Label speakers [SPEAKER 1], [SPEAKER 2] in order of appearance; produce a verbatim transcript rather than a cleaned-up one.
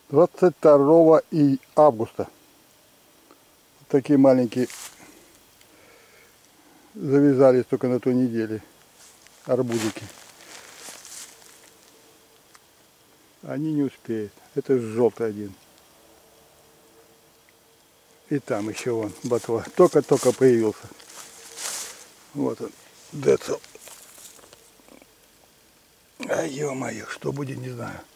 [SPEAKER 1] двадцать второго августа. Такие маленькие завязались только на той неделе арбузики. Они не успеют. Это желтый один. И там еще вон ботва. Только-только появился. Вот он. Децл. А ё-моё, что будет, не знаю.